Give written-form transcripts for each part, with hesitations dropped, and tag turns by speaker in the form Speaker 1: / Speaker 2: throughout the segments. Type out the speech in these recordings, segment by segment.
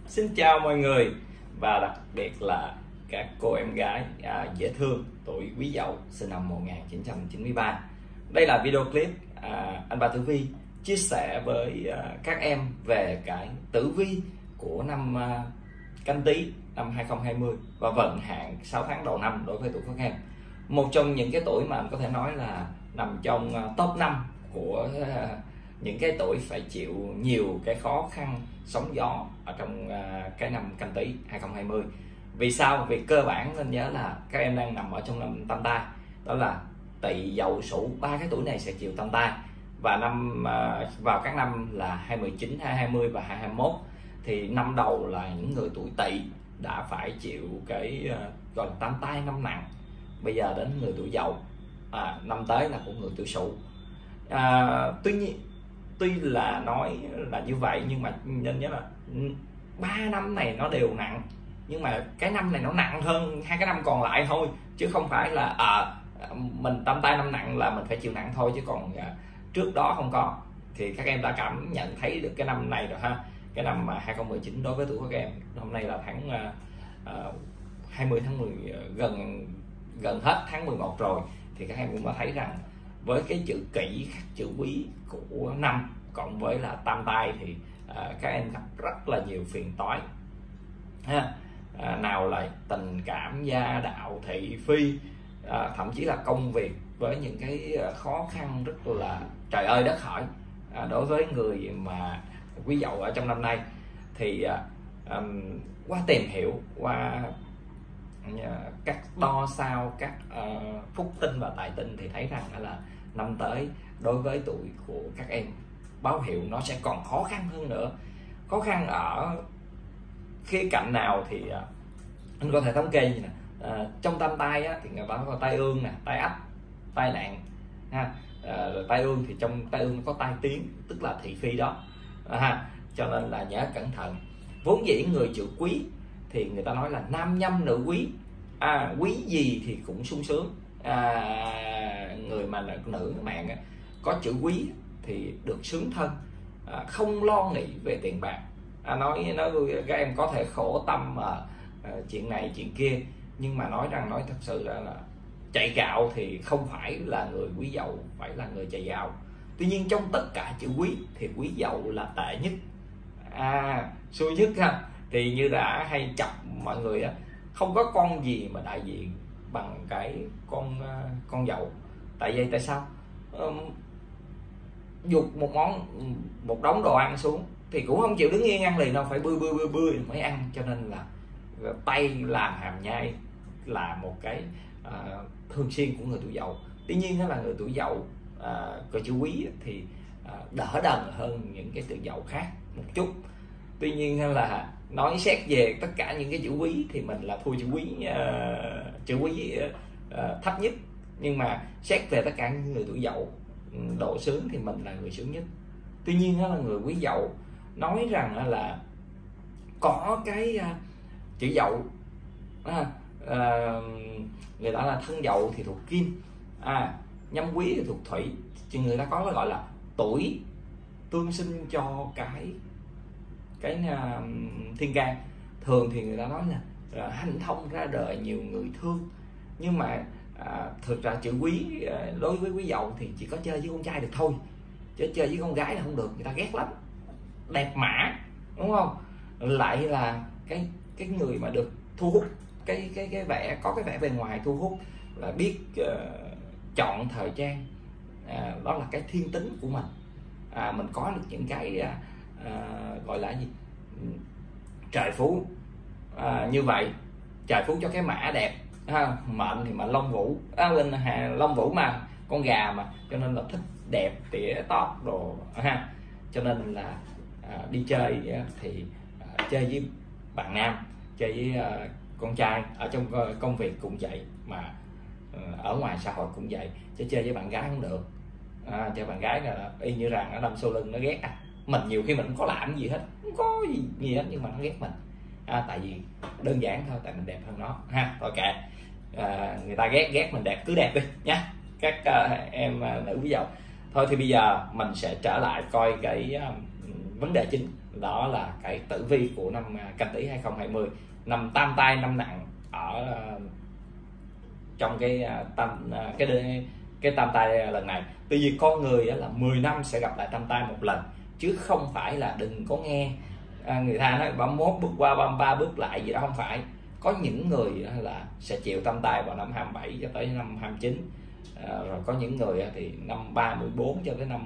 Speaker 1: Xin chào mọi người và đặc biệt là các cô em gái dễ thương tuổi Quý Dậu sinh năm 1993. Đây là video clip anh Ba Tử Vi chia sẻ với các em về cái tử vi của năm Canh Tý năm 2020 và vận hạn 6 tháng đầu năm đối với tuổi các em. Một trong những cái tuổi mà anh có thể nói là nằm trong top 5 của những cái tuổi phải chịu nhiều cái khó khăn sóng gió ở trong cái năm Canh Tý 2020. Vì sao? Vì cơ bản nên nhớ là các em đang nằm ở trong năm tam tai, đó là Tỵ, Dậu, Sửu. Ba cái tuổi này sẽ chịu tam tai, và vào các năm là 2019, 2020 và 2021 thì năm đầu là những người tuổi Tỵ đã phải chịu cái gọi là tam tai năm nặng. Bây giờ đến người tuổi Dậu, năm tới là của người tuổi Sửu. Tuy là nói là như vậy nhưng mà nên nhớ là 3 năm này nó đều nặng, nhưng mà cái năm này nó nặng hơn hai cái năm còn lại thôi, chứ không phải là mình tam tai năm nặng là mình phải chịu nặng thôi, chứ còn trước đó không có. Thì các em đã cảm nhận thấy được cái năm này rồi ha. Cái năm 2019 đối với tuổi các em, hôm nay là tháng 20 tháng 10, gần hết tháng 11 rồi, thì các em cũng đã thấy rằng với cái chữ Kỷ khắc chữ Quý của năm cộng với là tam tai thì các em gặp rất là nhiều phiền toái ha. Nào là tình cảm, gia đạo, thị phi, thậm chí là công việc với những cái khó khăn rất là trời ơi đất hỏi. Đối với người mà Quý Dậu ở trong năm nay thì qua tìm hiểu, qua các đo sao, các phúc tinh và tài tinh thì thấy rằng là năm tới đối với tuổi của các em báo hiệu nó sẽ còn khó khăn hơn nữa. Khó khăn ở khía cạnh nào thì anh có thể thống kê như nè. Trong tam tai thì người ta có tai ương nè, tai ách, tai nạn ha. Tai ương thì trong tai ương có tai tiếng, tức là thị phi đó ha, cho nên là nhớ cẩn thận. Vốn dĩ người chữ Quý thì người ta nói là nam nhâm nữ quý, quý gì thì cũng sung sướng. Người mà là nữ mạng có chữ Quý thì được sướng thân, không lo nghĩ về tiền bạc. Nói các em có thể khổ tâm chuyện này chuyện kia, nhưng mà nói thật sự là chạy gạo thì không phải là người Quý Dậu phải là người chạy gạo. Tuy nhiên trong tất cả chữ Quý thì Quý Dậu là tệ nhất, xui nhất ha. Thì như đã hay chọc mọi người không có con gì mà đại diện bằng cái con Dậu. Tại sao? Dục một đống đồ ăn xuống thì cũng không chịu đứng yên ăn liền đâu, phải bươi mới ăn. Cho nên là tay làm hàm nhai là một cái thường xuyên của người tuổi Dậu. Tuy nhiên đó là người tuổi Dậu có chữ Quý thì đỡ đần hơn những cái tuổi Dậu khác một chút. Tuy nhiên là nói xét về tất cả những cái chữ Quý thì mình là thua chữ Quý thấp nhất, nhưng mà xét về tất cả những người tuổi Dậu độ sướng thì mình là người sướng nhất. Tuy nhiên đó là người Quý Dậu nói rằng là có cái chữ Dậu, người ta là thân Dậu thì thuộc Kim, nhâm Quý thì thuộc Thủy, thì người ta có gọi là tuổi tương sinh cho cái thiên can. Thường thì người ta nói là hanh thông ra đời nhiều người thương, nhưng mà thực ra chữ Quý đối với Quý Dậu thì chỉ có chơi với con trai được thôi, chứ chơi với con gái là không được, người ta ghét lắm. Đẹp mã đúng không, lại là cái người mà được thu hút, cái vẻ có cái vẻ bề ngoài thu hút, là biết chọn thời trang, đó là cái thiên tính của mình. Mình có được những cái gọi là gì, trời phú như vậy. Trời phú cho cái mã đẹp, mệnh thì mệnh Long Vũ, lên Long Vũ mà con gà mà, cho nên là thích đẹp tỉa tóp đồ ha. Cho nên là đi chơi thì chơi với bạn nam, chơi với con trai, ở trong công việc cũng vậy, mà ở ngoài xã hội cũng vậy, chứ chơi với bạn gái không được. Chơi bạn gái là y như rằng nó đâm sau lưng, nó ghét mình. Nhiều khi mình không có làm gì hết, không có gì hết, nhưng mà nó ghét mình. Tại vì đơn giản thôi, tại mình đẹp hơn nó ha. Thôi kệ, người ta ghét mình đẹp, cứ đẹp đi nha các em nữ Quý Dậu. Thôi thì bây giờ mình sẽ trở lại coi cái vấn đề chính đó là cái tử vi của năm Canh Tý 2020, năm tam tai năm nặng ở trong cái tam tai lần này. Tuy nhiên con người là 10 năm sẽ gặp lại tam tai một lần, chứ không phải là đừng có nghe người ta nói 31 bước qua 33 bước lại gì đó, không phải. Có những người là sẽ chịu tam tai vào năm 27 cho tới năm 29, rồi có những người thì năm 34 cho tới năm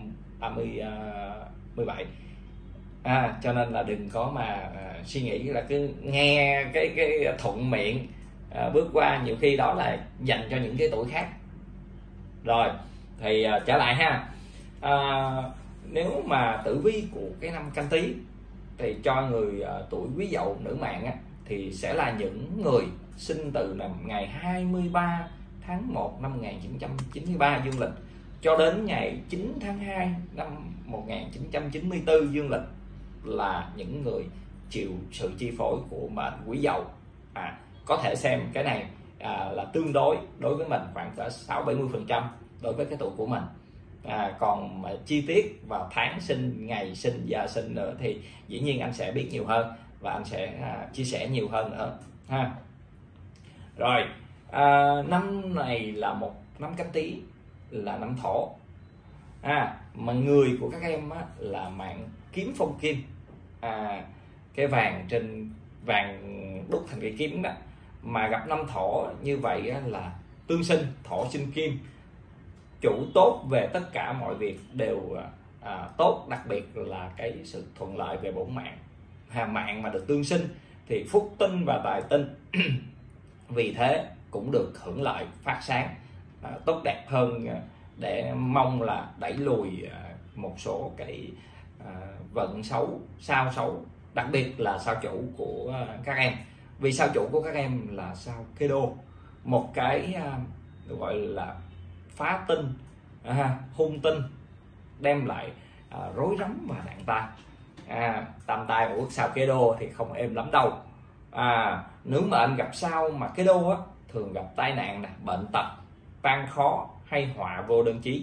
Speaker 1: 37. Cho nên là đừng có mà suy nghĩ là cứ nghe cái thuận miệng bước qua, nhiều khi đó là dành cho những cái tuổi khác. Rồi thì trở lại ha, nếu mà tử vi của cái năm Canh Tý thì cho người tuổi Quý Dậu nữ mạng thì sẽ là những người sinh từ ngày 23 tháng 1 năm 1993 dương lịch cho đến ngày 9 tháng 2 năm 1994 dương lịch, là những người chịu sự chi phối của mệnh Quý Dậu. Có thể xem cái này là tương đối với mình khoảng cỡ 60-70% đối với cái tuổi của mình. Còn chi tiết vào tháng sinh, ngày sinh, giờ sinh nữa thì dĩ nhiên anh sẽ biết nhiều hơn và anh sẽ chia sẻ nhiều hơn nữa ha. Rồi năm này là một năm Canh Tý, là năm Thổ, mà người của các em là mạng kiếm phong kim, cái vàng trên vàng đúc thành cái kiếm đó, mà gặp năm Thổ như vậy là tương sinh, Thổ sinh kim, chủ tốt về tất cả mọi việc đều tốt, đặc biệt là cái sự thuận lợi về bổn mạng. Mạng mà được tương sinh thì phúc tinh và tài tinh vì thế cũng được hưởng lợi phát sáng tốt đẹp hơn, để mong là đẩy lùi một số cái vận xấu, sao xấu, đặc biệt là sao chủ của các em. Vì sao chủ của các em là sao Kế Đô, một cái gọi là phá tinh, hung tinh, đem lại rối rắm và nạn tai. Tam tai của sao Kế Đô thì không êm lắm đâu. Nếu mà anh gặp sao mà Kế Đô thường gặp tai nạn, bệnh tật, tan khó hay họa vô đơn chí.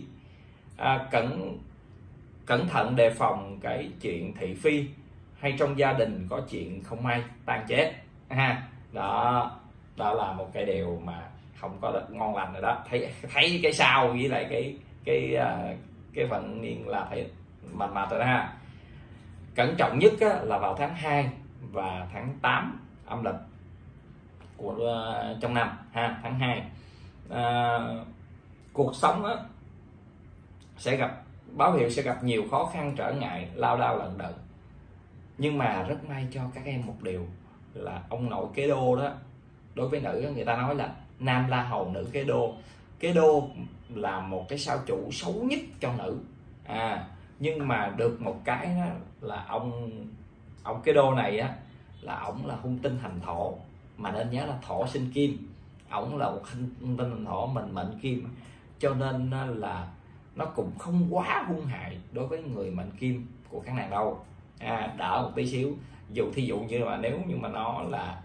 Speaker 1: Cẩn thận đề phòng cái chuyện thị phi, hay trong gia đình có chuyện không may tan chết. Đó là một cái điều mà không có được ngon lành rồi đó. Thấy cái sao với lại cái vận niên là phải mệt rồi đó ha. Cẩn trọng nhất là vào tháng 2 và tháng 8 âm lịch của trong năm tháng 2. Cuộc sống sẽ gặp, báo hiệu sẽ gặp nhiều khó khăn trở ngại, lao đao lận đận. Nhưng mà rất may cho các em một điều là ông nội Kế Đô đó, đối với nữ người ta nói là nam la hầu nữ Kế Đô. Kế Đô là một cái sao chủ xấu nhất cho nữ, nhưng mà được một cái đó là ông Kế Đô này là ổng là hung tinh hành thổ, mà nên nhớ là thổ sinh kim, ổng là một hung tinh hành thổ, mình mệnh kim, cho nên là nó cũng không quá hung hại đối với người mệnh kim của các nàng đâu. Đỡ một tí xíu. Thí dụ như mà nếu như mà nó là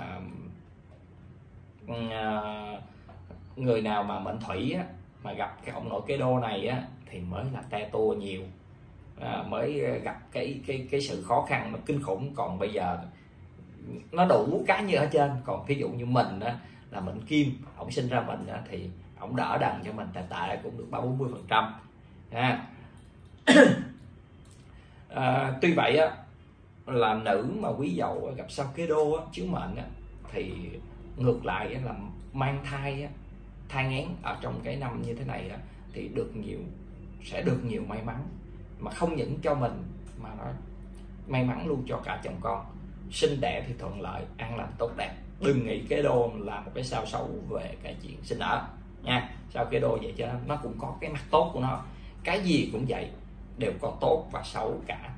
Speaker 1: người nào mà mệnh thủy mà gặp cái ông nội Kế Đô này thì mới là te tua nhiều, mới gặp cái sự khó khăn nó kinh khủng. Còn bây giờ nó đủ cái như ở trên. Còn ví dụ như mình là mệnh kim, ổng sinh ra mình thì ổng đỡ đần cho mình, tại cũng được 30-40%. Tuy vậy là nữ mà Quý Dậu gặp sao Kế Đô chiếu mệnh thì ngược lại là mang thai, thai nghén ở trong cái năm như thế này thì sẽ được nhiều may mắn, mà không những cho mình mà nó may mắn luôn cho cả chồng con. Sinh đẻ thì thuận lợi, an lành tốt đẹp. Đừng nghĩ Kế Đô là một cái sao xấu về cái chuyện sinh nở nha. Sao Kế Đô vậy, cho nó cũng có cái mặt tốt của nó. Cái gì cũng vậy, đều có tốt và xấu cả.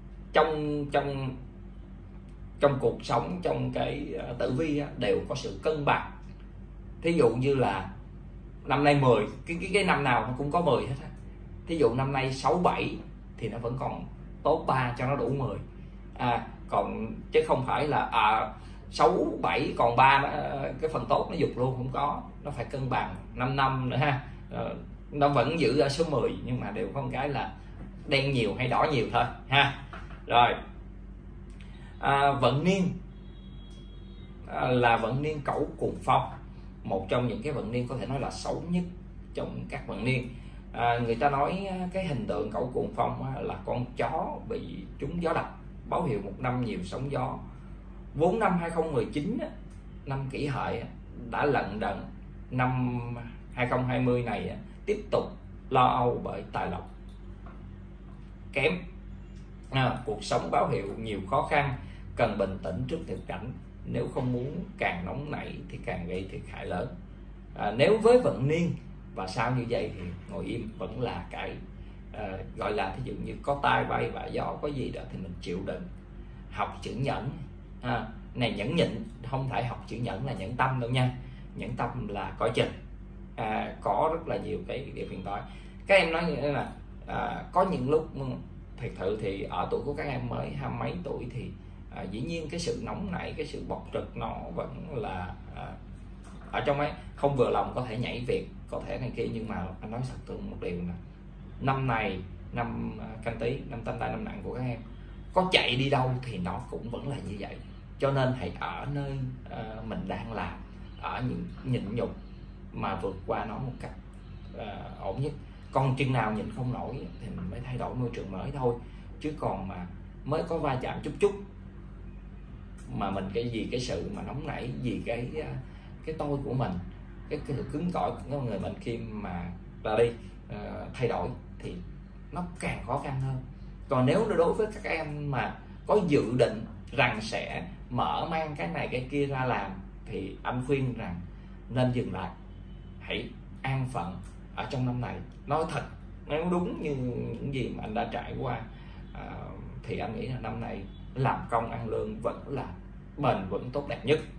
Speaker 1: Trong cuộc sống, trong cái tử vi đều có sự cân bằng. Thí dụ như là năm nay 10, cái năm nào nó cũng có 10 hết. Thí dụ năm nay 6-7 thì nó vẫn còn tốt 3 cho nó đủ 10. Còn chứ không phải là 6-7 còn 3 cái phần tốt nó dục luôn, không có. Nó phải cân bằng 5 năm nữa ha. Nó vẫn giữ ở số 10, nhưng mà đều có một cái là đen nhiều hay đỏ nhiều thôi ha. Rồi vận niên là vận niên Cẩu Cuồng Phong, một trong những cái vận niên có thể nói là xấu nhất trong các vận niên. Người ta nói cái hình tượng Cẩu Cuồng Phong là con chó bị trúng gió độc, báo hiệu một năm nhiều sóng gió. Vốn năm 2019 năm Kỷ Hợi đã lận đận, năm 2020 này tiếp tục lo âu bởi tài lộc kém. Cuộc sống báo hiệu nhiều khó khăn, cần bình tĩnh trước thực cảnh, nếu không muốn càng nóng nảy thì càng gây thiệt hại lớn. Nếu với vận niên và sao như vậy thì ngồi im vẫn là cái gọi là thí dụ như có tai bay và gió, có gì đó thì mình chịu đựng. Học chữ nhẫn này, nhẫn nhịn, không phải học chữ nhẫn là nhẫn tâm đâu nha. Nhẫn tâm là coi chừng, có rất là nhiều cái điều phiền toái. Các em nói như thế là có những lúc thật sự thì ở tuổi của các em mới 20 mấy tuổi thì dĩ nhiên cái sự nóng nảy, cái sự bộc trực nó vẫn là ở trong ấy, không vừa lòng có thể nhảy việc, có thể này kia. Nhưng mà anh nói thật sự một điều là năm này, năm Canh Tý, năm Tam Tai năm nặng của các em, có chạy đi đâu thì nó cũng vẫn là như vậy. Cho nên hãy ở nơi mình đang làm, ở những nhịn nhục mà vượt qua nó một cách ổn nhất. Còn chừng nào nhịn không nổi thì mình mới thay đổi môi trường mới thôi. Chứ còn mà mới có va chạm chút chút mà mình cái sự mà nóng nảy, vì cái tôi của mình, cái cứng cỏi của người mình khi mà ra đi thay đổi thì nó càng khó khăn hơn. Còn nếu đối với các em mà có dự định rằng sẽ mở mang cái này cái kia ra làm thì anh khuyên rằng nên dừng lại, hãy an phận ở trong năm này. Nói thật, nếu đúng như những gì mà anh đã trải qua thì anh nghĩ là năm này làm công ăn lương vẫn là bền vững tốt đẹp nhất.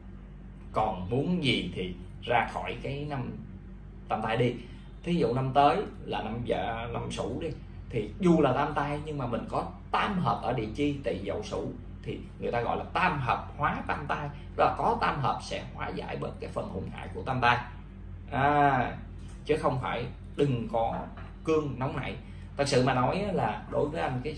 Speaker 1: Còn muốn gì thì ra khỏi cái năm Tam Tai đi. Thí dụ năm tới là năm Sửu đi, thì dù là tam tai nhưng mà mình có tam hợp ở địa chi Tỵ Dậu Sửu thì người ta gọi là tam hợp hóa tam tai, đó là có tam hợp sẽ hóa giải bớt cái phần hung hại của tam tai, chứ không phải đừng có cương nóng nảy. Thật sự mà nói là đối với anh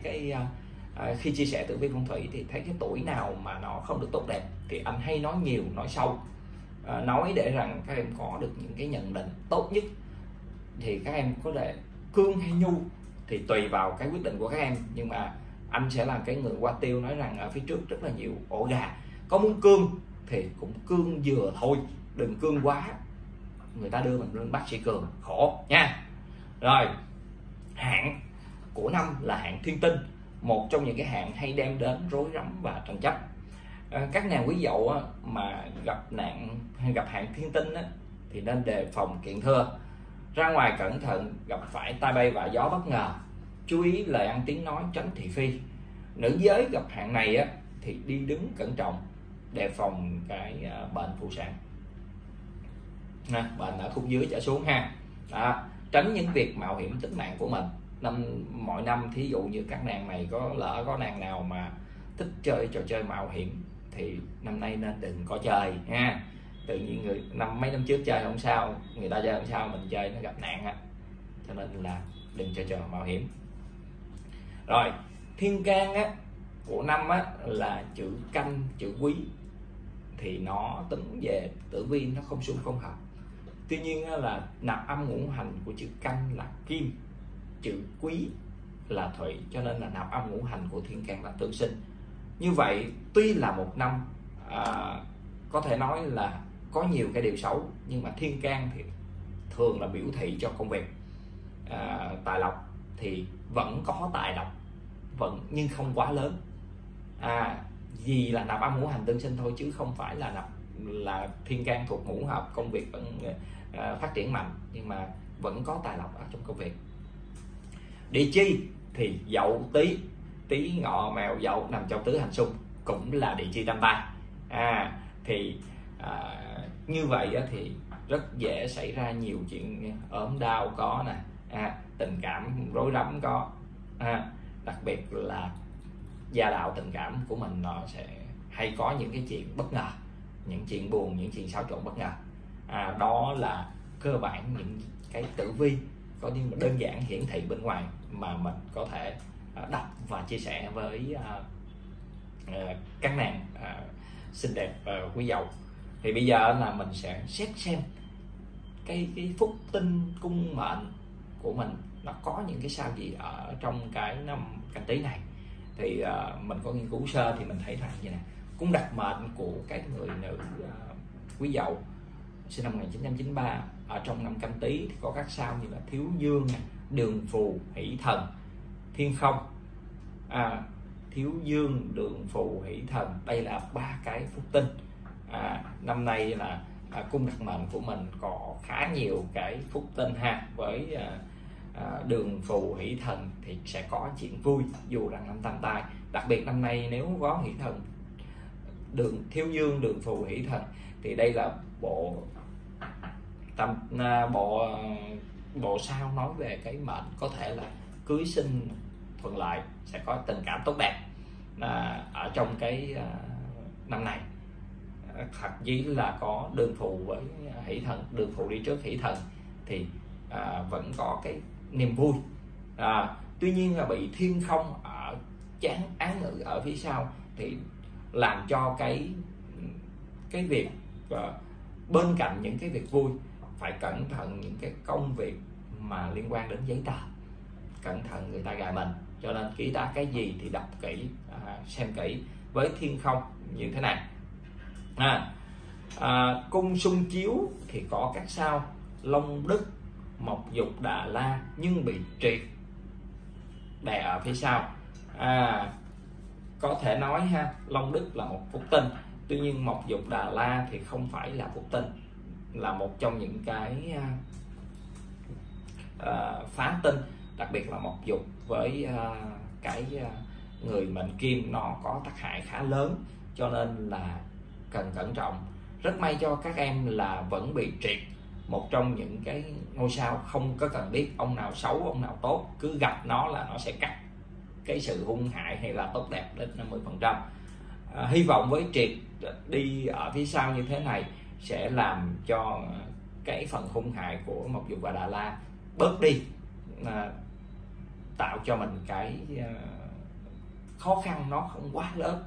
Speaker 1: khi chia sẻ tử vi phong thủy thì thấy cái tuổi nào mà nó không được tốt đẹp thì anh hay nói nhiều, nói sâu, nói để rằng các em có được những cái nhận định tốt nhất. Thì các em có thể cương hay nhu thì tùy vào cái quyết định của các em, nhưng mà anh sẽ là cái người qua tiêu nói rằng ở phía trước rất là nhiều ổ gà. Có muốn cương thì cũng cương vừa thôi, đừng cương quá, người ta đưa mình lên bác sĩ cường khổ nha. Rồi, hạn của năm là hạn Thiên Tinh, một trong những cái hạn hay đem đến rối rắm và tranh chấp. Các nàng quý dậu mà gặp hạn Thiên Tinh thì nên đề phòng kiện thưa, ra ngoài cẩn thận gặp phải tai bay và gió bất ngờ, chú ý lời ăn tiếng nói, tránh thị phi. Nữ giới gặp hạn này thì đi đứng cẩn trọng, đề phòng cái bệnh phụ sản, bệnh ở khúc dưới trở xuống ha. Tránh những việc mạo hiểm tính mạng của mình. Mọi năm thí dụ như các nàng này có nàng nào mà thích chơi trò chơi mạo hiểm thì năm nay nên đừng có chơi ha. Tự nhiên mấy năm trước chơi không sao, người ta chơi không sao, mình chơi nó gặp nạn cho nên là đừng chơi trò mạo hiểm. Rồi, thiên can của năm là chữ Canh, chữ Quý thì nó tính về tử vi nó không xung không hợp. Tuy nhiên là nạp âm ngũ hành của chữ Canh là Kim, chữ Quý là Thủy, cho nên là nạp âm ngũ hành của thiên can là tương sinh. Như vậy tuy là một năm có thể nói là có nhiều cái điều xấu, nhưng mà thiên can thì thường là biểu thị cho công việc. Tài lộc thì vẫn có tài lộc, nhưng không quá lớn, vì là nạp âm ngũ hành tương sinh thôi, chứ không phải là thiên can thuộc ngũ hợp, công việc vẫn phát triển mạnh, nhưng mà vẫn có tài lộc ở trong công việc. Địa chi thì Dậu, Tý, Ngọ, Mẹo, Dậu nằm trong tứ hành xung, cũng là địa chi tam tai. Như vậy thì rất dễ xảy ra nhiều chuyện ốm đau có nè, tình cảm rối rắm có, đặc biệt là gia đạo tình cảm của mình nó sẽ hay có những cái chuyện bất ngờ, những chuyện buồn, những chuyện xáo trộn bất ngờ. Đó là cơ bản những cái tử vi có những đơn giản hiển thị bên ngoài mà mình có thể đọc và chia sẻ với các nàng xinh đẹp quý dậu. Thì bây giờ là mình sẽ xét xem cái phúc tinh cung mệnh của mình nó có những cái sao gì ở trong cái năm Canh Tý này. Thì mình có nghiên cứu sơ thì mình thấy rằng như này, cung đặc mệnh của các người nữ quý dậu sinh năm 1993 ở trong năm Canh Tý thì có các sao như là Thiếu Dương, Đường Phù, Hỷ Thần, Thiên Không. Thiếu Dương, Đường Phù, Hỷ Thần, đây là 3 cái phúc tinh. Năm nay là cung đặc mệnh của mình có khá nhiều cái phúc tinh ha. Với Đường Phù, Hỷ Thần thì sẽ có chuyện vui dù rằng năm tam tai. Đặc biệt năm nay nếu có Hỷ Thần, Thiếu Dương, Đường Phù, Hỷ Thần thì đây là bộ sao nói về cái mệnh có thể là cưới sinh thuận lợi, sẽ có tình cảm tốt đẹp ở trong cái năm này. Thật chí là có Đường Phù với Hỷ Thần, Đường Phù đi trước Hỷ Thần thì vẫn có cái niềm vui. Tuy nhiên là bị Thiên Không ở chán án ngữ ở phía sau thì làm cho cái việc bên cạnh những cái việc vui phải cẩn thận những cái công việc mà liên quan đến giấy tờ, cẩn thận người ta gài mình. Cho nên ký tá cái gì thì đọc kỹ, xem kỹ. Với Thiên Không như thế này. Cung xung chiếu thì có các sao Long Đức, Mộc Dục, Đà La nhưng bị triệt đè ở phía sau. Có thể nói ha, Long Đức là một phúc tinh, tuy nhiên Mộc Dục, Đà La thì không phải là phúc tinh, là một trong những cái phá tinh. Đặc biệt là Mộc Dục với cái người mệnh Kim nó có tác hại khá lớn, cho nên là cần cẩn trọng. Rất may cho các em là vẫn bị triệt một trong những cái ngôi sao, không có cần biết ông nào xấu ông nào tốt, cứ gặp nó là nó sẽ cắt cái sự hung hại hay là tốt đẹp đến 50%. Hy vọng với triệt đi ở phía sau như thế này sẽ làm cho cái phần hung hại của Mộc Dục và Đà La bớt đi, tạo cho mình cái khó khăn nó không quá lớn.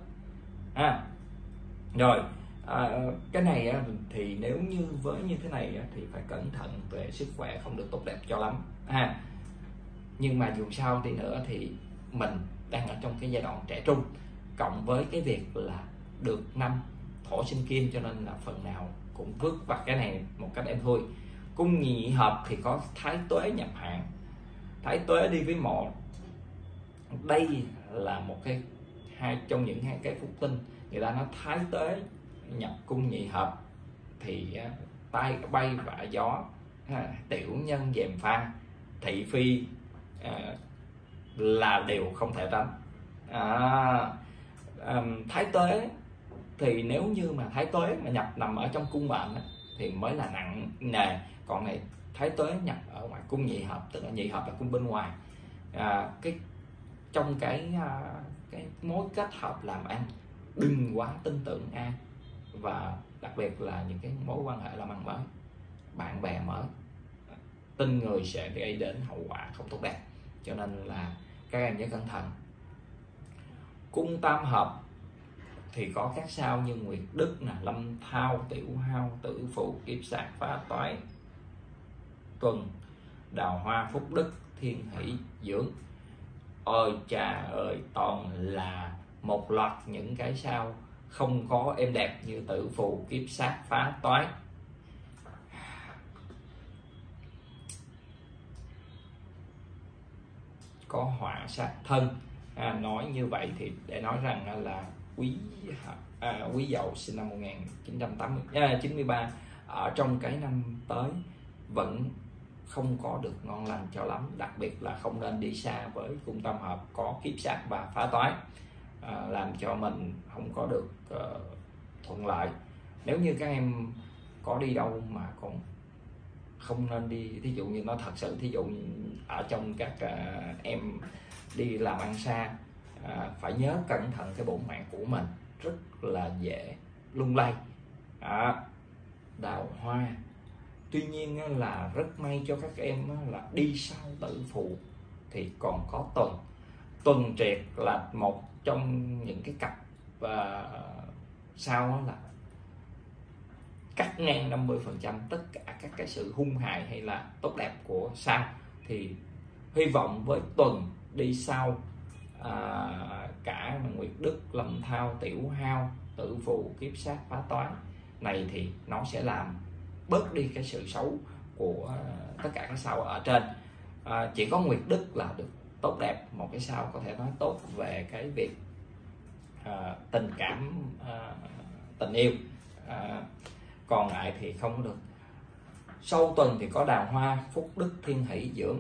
Speaker 1: Rồi cái này thì nếu như với như thế này thì phải cẩn thận về sức khỏe, không được tốt đẹp cho lắm. Nhưng mà dù sao thì nữa thì mình đang ở trong cái giai đoạn trẻ trung, cộng với cái việc là được năm thổ sinh kim, cho nên là phần nào cũng vượt qua cái này một cách em thôi. Cung nhị hợp thì có Thái Tuế nhập hạn, Thái Tuế đi với Mộ. Đây là một cái trong những hai cái phúc tinh. Người ta nói Thái Tuế nhập cung nhị hợp thì tai bay vạ gió, tiểu nhân gièm pha, thị phi là điều không thể tránh. Thái Tuế thì nếu như mà Thái Tuế mà nhập nằm ở trong cung mệnh thì mới là nặng nề, còn này Thái Tuế nhập ở ngoài cung nhị hợp, tức là nhị hợp là cung bên ngoài. Trong cái mối kết hợp làm ăn đừng quá tin tưởng ai, và đặc biệt là những cái mối quan hệ làm ăn mới, bạn bè mới, tin người sẽ gây đến hậu quả không tốt đẹp, cho nên là các em nhớ cẩn thận. Cung tam hợp thì có các sao như Nguyệt Đức, Lâm Thao, Tiểu Hao, Tử Phụ, Kiếp Sát, Phá Toái, Tuần, Đào Hoa, Phúc Đức, Thiên Hỷ, Dưỡng. Ôi chà ơi, toàn là một loạt những cái sao không có êm đẹp như Tử Phù, Kiếp Sát, Phá Toái. Có Họa Sát Thân. Nói như vậy thì để nói rằng là Quý Dậu sinh năm 1993 ở trong cái năm tới vẫn không có được ngon lành cho lắm, đặc biệt là không nên đi xa với cung tam hợp có Kiếp Sát và Phá Toái, làm cho mình không có được thuận lợi. Nếu như các em có đi đâu mà còn không nên đi, thí dụ như nó thật sự, thí dụ như ở trong các em đi làm ăn xa, phải nhớ cẩn thận cái bổn mạng của mình, rất là dễ lung lay. Đào Hoa, tuy nhiên là rất may cho các em là đi sau Tử Phù thì còn có Tuần. Tuần Triệt là một trong những cái cặp sao đó là cắt ngang 50% tất cả các cái sự hung hại hay là tốt đẹp của sao. Thì hy vọng với Tuần đi sau cả Nguyệt Đức, Lâm Thao, Tiểu Hao, Tử Phù, Kiếp Sát, Phá Toán này thì nó sẽ làm bớt đi cái sự xấu của tất cả các sao ở trên. Chỉ có Nguyệt Đức là được tốt đẹp, một cái sao có thể nói tốt về cái việc tình cảm, tình yêu, còn lại thì không có được. Sau Tuần thì có Đào Hoa, Phúc Đức, Thiên Hỷ, Dưỡng.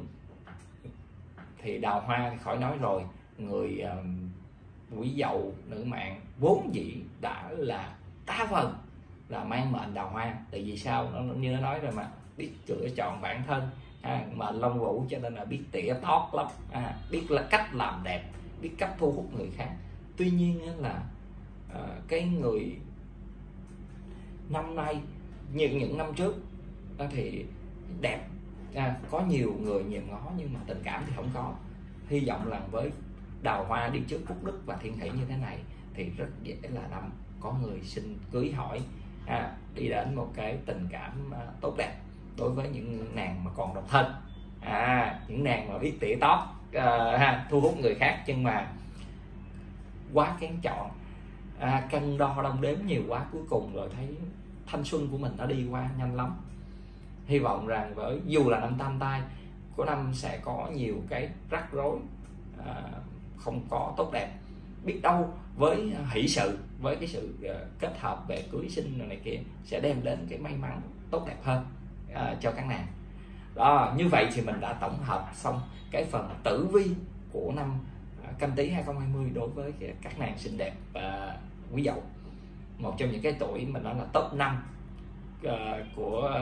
Speaker 1: Thì Đào Hoa thì khỏi nói rồi, người Quý Dậu nữ mạng vốn dĩ đã là đa phần là mang mệnh Đào Hoa. Tại vì sao? Nó như nó nói rồi mà, biết chữa chọn bản thân, mệnh Long Vũ cho nên là biết tỉa tót lắm, biết là cách làm đẹp, biết cách thu hút người khác. Tuy nhiên là cái người năm nay như những năm trước thì đẹp, có nhiều người nhiều ngó nhưng mà tình cảm thì không có. Hy vọng là với Đào Hoa đi trước Phúc Đức và Thiên Hỷ như thế này thì rất dễ là năm có người xin cưới hỏi, đi đến một cái tình cảm tốt đẹp đối với những nàng mà còn độc thân, những nàng mà biết tỉa tót, thu hút người khác nhưng mà quá kén chọn, cân đo đong đếm nhiều quá, cuối cùng rồi thấy thanh xuân của mình nó đi qua nhanh lắm. Hy vọng rằng với dù là năm tam tai của năm sẽ có nhiều cái rắc rối, không có tốt đẹp, biết đâu với hỷ sự, với cái sự kết hợp về cưới sinh này kia sẽ đem đến cái may mắn tốt đẹp hơn cho các nàng. Đó, như vậy thì mình đã tổng hợp xong cái phần tử vi của năm Canh Tý 2020 đối với các nàng xinh đẹp và Quý Dậu, một trong những cái tuổi mình nói là top 5 của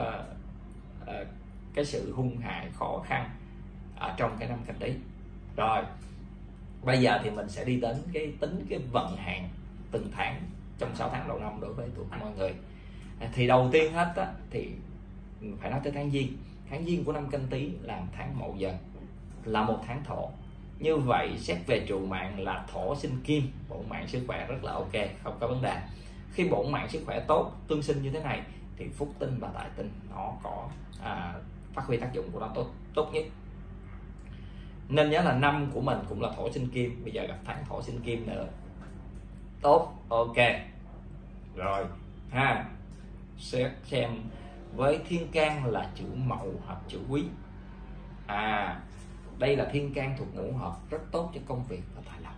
Speaker 1: cái sự hung hại khó khăn ở trong cái năm Canh Tý. Rồi bây giờ thì mình sẽ đi đến tính cái vận hạn từng tháng trong 6 tháng đầu năm đối với thuộc mọi người. Thì đầu tiên hết thì phải nói tới tháng Giêng. Tháng Giêng của năm Canh Tý là tháng Mậu Dần, là một tháng thổ. Như vậy xét về trụ mạng là thổ sinh kim, bổn mạng sức khỏe rất là ok, không có vấn đề. Khi bổn mạng sức khỏe tốt, tương sinh như thế này thì phúc tinh và tài tinh nó có phát huy tác dụng của nó tốt nhất. Nên nhớ là năm của mình cũng là thổ sinh kim, bây giờ gặp tháng thổ sinh kim nữa, tốt, ok. Rồi xem với thiên can là chữ Mậu hợp chữ Quý. Đây là thiên can thuộc ngũ hợp, rất tốt cho công việc và tài lộc.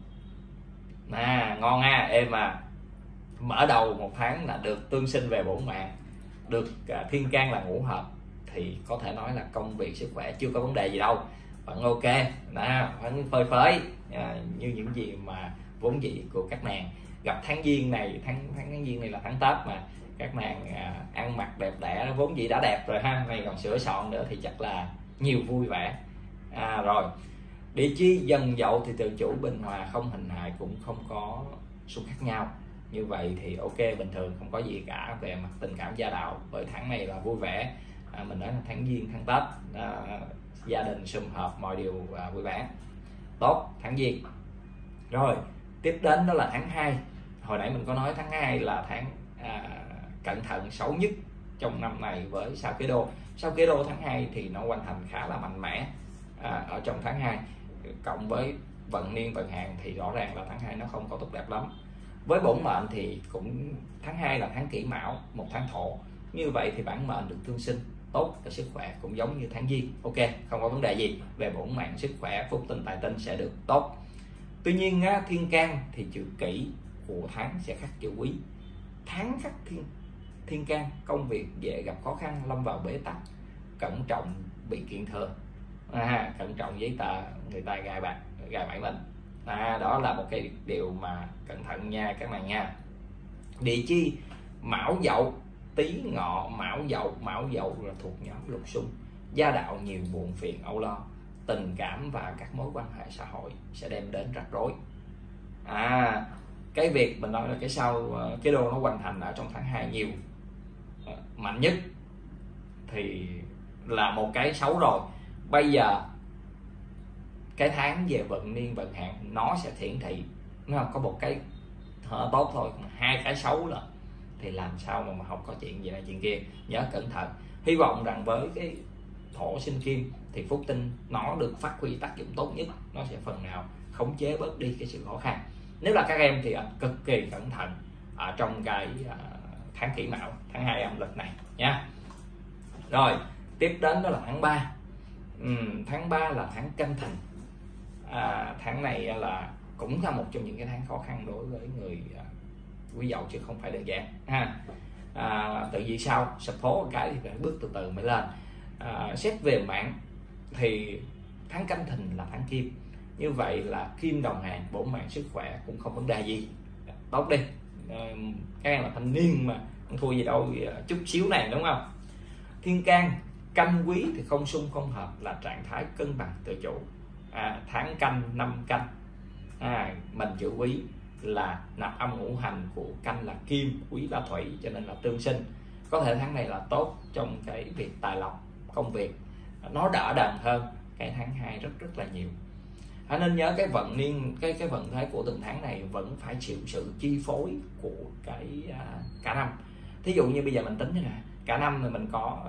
Speaker 1: Ngon em mở đầu một tháng là được tương sinh về bổn mạng, được thiên can là ngũ hợp thì có thể nói là công việc sức khỏe chưa có vấn đề gì đâu, vẫn ok, vẫn phơi phới như những gì mà vốn dĩ của các nàng. Gặp tháng Giêng này, tháng Giêng này là tháng Tết mà, các nàng ăn mặc đẹp đẽ vốn dĩ đã đẹp rồi này còn sửa soạn nữa thì chắc là nhiều vui vẻ. Rồi địa chi Dần Dậu thì tự chủ bình hòa, không hình hại cũng không có xung khắc nhau. Như vậy thì ok, bình thường, không có gì cả về mặt tình cảm gia đạo. Bởi tháng này là vui vẻ, mình nói là tháng Giêng, tháng Tết, gia đình sum họp, mọi điều vui vẻ, tốt, tháng Giêng. Rồi tiếp đến đó là tháng 2. Hồi nãy mình có nói tháng 2 là tháng cẩn thận xấu nhất trong năm này với sao Kế Đô. Sao Kế Đô tháng 2 thì nó hoàn thành khá là mạnh mẽ ở trong tháng 2, cộng với vận niên vận hạn thì rõ ràng là tháng 2 nó không có tốt đẹp lắm. Với bổn mệnh thì cũng tháng 2 là tháng Kỷ Mão, một tháng thổ. Như vậy thì bản mệnh được tương sinh tốt và sức khỏe cũng giống như tháng Giêng, ok, không có vấn đề gì về bổn mạng sức khỏe, phúc tinh tài tinh sẽ được tốt. Tuy nhiên thiên can thì chữ Kỷ của tháng sẽ khắc chữ Quý. Tháng khắc thiên can, công việc dễ gặp khó khăn, lâm vào bế tắc, cẩn trọng bị kiện thừa, cẩn trọng giấy tờ người ta gài bẫy mình. Đó là một cái điều mà cẩn thận nha các bạn nha. Địa chi Mão Dậu, Tý Ngọ, Mão Dậu là thuộc nhóm lục xung, gia đạo nhiều buồn phiền âu lo, tình cảm và các mối quan hệ xã hội sẽ đem đến rắc rối. Cái việc mình nói là cái sao Kế Đô nó hoàn thành ở trong tháng 2 nhiều, mạnh nhất thì là một cái xấu rồi. Bây giờ cái tháng về vận niên vận hạn nó sẽ hiển thị, nó không có một cái tốt thôi, hai cái xấu là thì làm sao mà không có chuyện gì này chuyện kia. Nhớ cẩn thận. Hy vọng rằng với cái thổ sinh kim thì phúc tinh nó được phát huy tác dụng tốt nhất, nó sẽ phần nào khống chế bớt đi cái sự khó khăn. Nếu là các em thì cực kỳ cẩn thận ở trong cái tháng Kỷ Mão, tháng 2 âm lịch này nha. Rồi tiếp đến đó là tháng 3. Tháng 3 là tháng Canh Thìn. Tháng này là cũng là một trong những cái tháng khó khăn đối với người Quý Dậu chứ không phải đơn giản ha. Tự vì sao sập hố cái thì phải bước từ từ mới lên. Xét về mạng thì tháng Canh Thìn là tháng kim, như vậy là kim đồng hàng, bổn mạng sức khỏe cũng không vấn đề gì, tốt đi. Các em là thanh niên mà không thua gì đâu chút xíu này, đúng không? Thiên can canh quý thì không xung không hợp, là trạng thái cân bằng tự chủ. Tháng canh năm canh, mình chữ quý là nạp âm ngũ hành của canh là kim, quý là thủy, cho nên là tương sinh. Có thể tháng này là tốt trong cái việc tài lộc, công việc nó đỡ đần hơn cái tháng 2 rất là nhiều. Nên nhớ cái vận niên, cái vận thế của từng tháng này vẫn phải chịu sự chi phối của cái cả năm. Thí dụ như bây giờ mình tính như này, cả năm thì mình có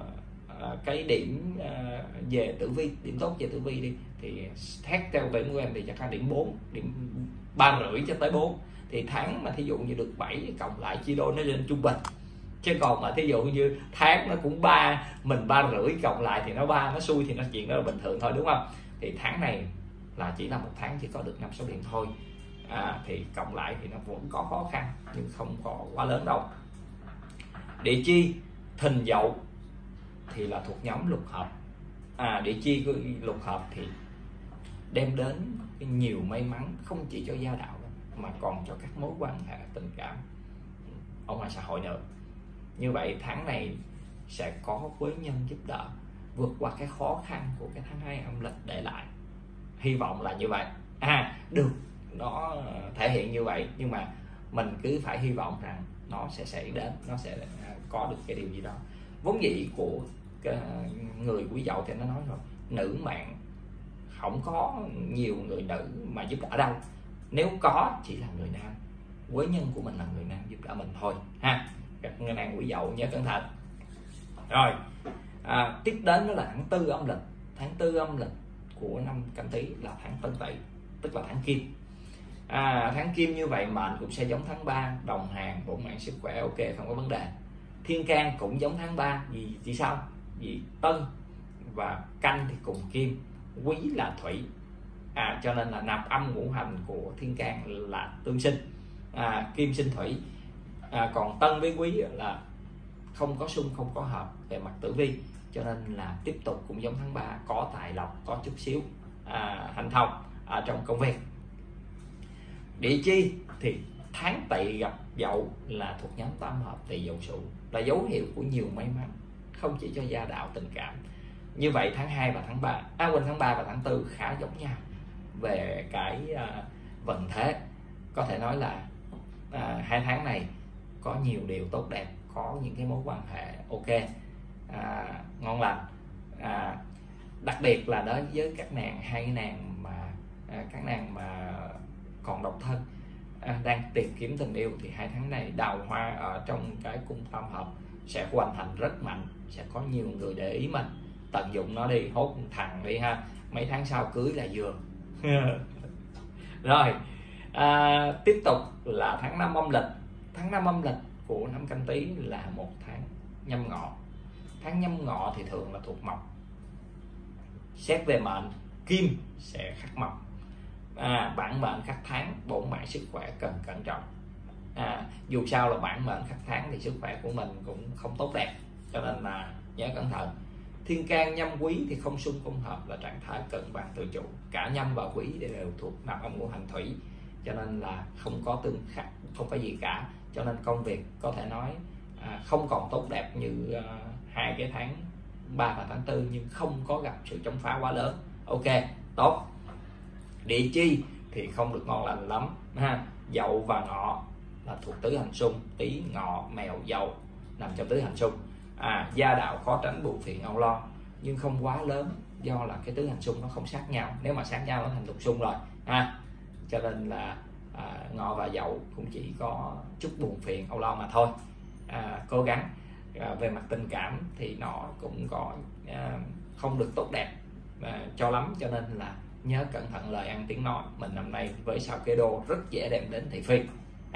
Speaker 1: cái điểm về tử vi, điểm tốt về tử vi đi, thì xét theo điểm của em thì chắc là điểm 4, điểm 3,5 cho tới 4. Thì tháng mà thí dụ như được 7 cộng lại chia đôi nó lên trung bình. Chứ còn mà thí dụ như tháng nó cũng 3, mình 3,5 cộng lại thì nó 3, nó xui thì nó chuyện đó là bình thường thôi, đúng không? Thì tháng này là chỉ là một tháng chỉ có được 5-6 điểm thôi. Thì cộng lại thì nó vẫn có khó khăn nhưng không có quá lớn đâu. Địa chi Thìn Dậu thì là thuộc nhóm lục hợp. Địa chi của lục hợp thì đem đến nhiều may mắn, không chỉ cho gia đạo mà còn cho các mối quan hệ tình cảm ở ngoài xã hội nữa. Như vậy tháng này sẽ có quý nhân giúp đỡ vượt qua cái khó khăn của cái tháng 2 âm lịch để lại. Hy vọng là như vậy. Được, nó thể hiện như vậy, nhưng mà mình cứ phải hy vọng rằng nó sẽ xảy đến, nó sẽ có được cái điều gì đó. Vốn dĩ của cái người Quý Dậu thì nó nói rồi, nữ mạng không có nhiều người nữ mà giúp đỡ đâu, nếu có chỉ là người nam, quý nhân của mình là người nam giúp đỡ mình thôi ha. Các ngân hàng Quý Dậu nhớ cẩn thận. Rồi tiếp đến đó là tháng 4 âm lịch. Tháng 4 âm lịch của năm Canh Tý là tháng Tân Tỵ, tức là tháng kim. Tháng kim như vậy mệnh cũng sẽ giống tháng 3, đồng hàng, bổn mạng sức khỏe ok, không có vấn đề. Thiên can cũng giống tháng 3, vì sao? Vì Tân và Canh thì cùng kim, quý là thủy, cho nên là nạp âm ngũ hành của thiên can là tương sinh, kim sinh thủy. Còn Tân với quý là không có xung không có hợp về mặt tử vi, cho nên là tiếp tục cũng giống tháng 3, có tài lộc, có chút xíu hành thông trong công việc. Địa chi thì tháng Tỵ gặp Dậu là thuộc nhóm tam hợp Tỵ Dậu Sửu, là dấu hiệu của nhiều may mắn, không chỉ cho gia đạo tình cảm. Như vậy tháng 2 và tháng 3, tháng 3 và tháng 4 khá giống nhau về cái vận thế. Có thể nói là hai tháng này có nhiều điều tốt đẹp, có những cái mối quan hệ ok, ngon lành. Đặc biệt là đối với các nàng, hai nàng mà các nàng mà còn độc thân, đang tìm kiếm tình yêu, thì hai tháng này đào hoa ở trong cái cung tam hợp sẽ hoàn thành rất mạnh, sẽ có nhiều người để ý mình, tận dụng nó đi, hốt thằng đi ha, mấy tháng sau cưới là vừa. Rồi tiếp tục là tháng 5 âm lịch. Tháng 5 âm lịch của năm Canh Tý là một tháng Nhâm Ngọ. Tháng Nhâm Ngọ thì thường là thuộc mộc. Xét về mệnh, kim sẽ khắc mộc. Bản mệnh khắc tháng, bổn mạng sức khỏe cần cẩn trọng. Dù sao là bản mệnh khắc tháng thì sức khỏe của mình cũng không tốt đẹp, cho nên là nhớ cẩn thận. Thiên can nhâm quý thì không xung không hợp, là trạng thái cân bằng tự chủ. Cả nhâm và quý đều thuộc nạp âm ngũ hành thủy, cho nên là không có tương khắc, không có gì cả. Cho nên công việc có thể nói không còn tốt đẹp như hai cái tháng 3 và tháng 4, nhưng không có gặp sự chống phá quá lớn. Ok, tốt. Địa chi thì không được ngon lành lắm ha. Dậu và Ngọ là thuộc tứ hành xung, Tý, Ngọ, Mèo, Dậu nằm trong tứ hành xung. Gia đạo khó tránh buồn phiền âu lo, nhưng không quá lớn do là cái tứ hành xung nó không sát nhau, nếu mà sát nhau nó thành lục xung rồi ha. Cho nên là Ngọ và Dậu cũng chỉ có chút buồn phiền âu lo mà thôi. Cố gắng. Về mặt tình cảm thì nó cũng có không được tốt đẹp cho lắm, cho nên là nhớ cẩn thận lời ăn tiếng nói. Mình năm nay với sao Kế Đô rất dễ đem đến thị phi.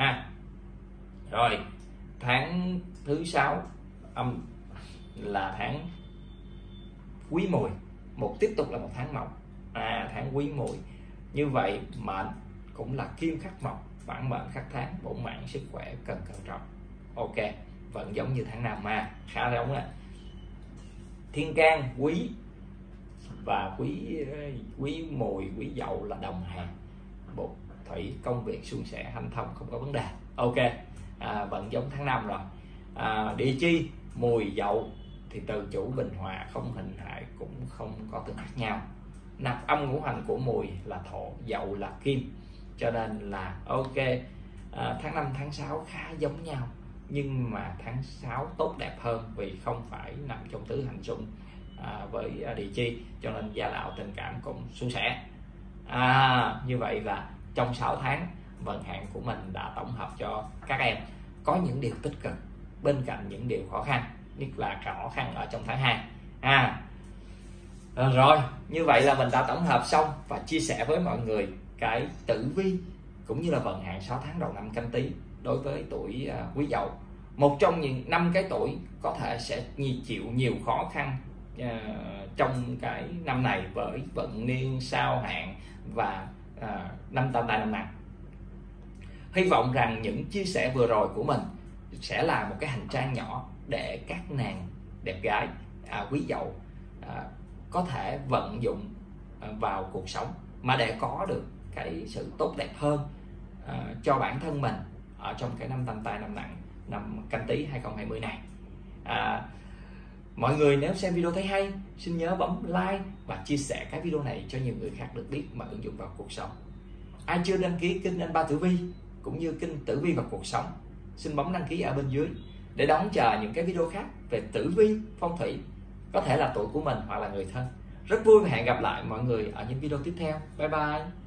Speaker 1: Rồi tháng thứ 6 âm là tháng Quý Mùi, tiếp tục là một tháng mộc, tháng Quý Mùi. Như vậy mệnh cũng là kim khắc mộc, bản mệnh khắc tháng, bổn mạng sức khỏe cần cẩn trọng. Ok, vẫn giống như tháng Năm mà khá giống đó. Thiên can Quý và quý Mùi, Quý Dậu là đồng hàng, Bộc Thủy công việc suôn sẻ, hanh thông, không có vấn đề. Ok, vẫn giống tháng Năm rồi. Địa chi Mùi Dậu thì từ chủ bình hòa, không hình hại, cũng không có tương khắc nhau. Nạp âm ngũ hành của Mùi là Thổ, Dậu là Kim, cho nên là ok. Tháng 5, tháng 6 khá giống nhau, nhưng mà tháng 6 tốt đẹp hơn vì không phải nằm trong tứ hành xung với địa chi, cho nên gia đạo tình cảm cũng suôn sẻ. Như vậy là trong 6 tháng vận hạn của mình đã tổng hợp cho các em có những điều tích cực bên cạnh những điều khó khăn, nhất là khó khăn ở trong tháng 2. Rồi, như vậy là mình đã tổng hợp xong và chia sẻ với mọi người cái tử vi cũng như là vận hạn 6 tháng đầu năm Canh Tý đối với tuổi Quý Dậu. Một trong những 5 cái tuổi có thể sẽ chịu nhiều khó khăn trong cái năm này với vận niên sao hạn và năm tam tai năm nặng. Hy vọng rằng những chia sẻ vừa rồi của mình sẽ là một cái hành trang nhỏ để các nàng đẹp gái Quý Dậu có thể vận dụng vào cuộc sống, mà để có được cái sự tốt đẹp hơn cho bản thân mình ở trong cái năm tam tai năm nặng, năm Canh Tý 2020 này. Mọi người nếu xem video thấy hay, xin nhớ bấm like và chia sẻ cái video này cho nhiều người khác được biết mà ứng dụng vào cuộc sống. Ai chưa đăng ký kênh Anh Ba Tử Vi cũng như kênh Tử Vi và Cuộc Sống, xin bấm đăng ký ở bên dưới để đón chờ những cái video khác về tử vi, phong thủy, có thể là tuổi của mình hoặc là người thân. Rất vui và hẹn gặp lại mọi người ở những video tiếp theo. Bye bye.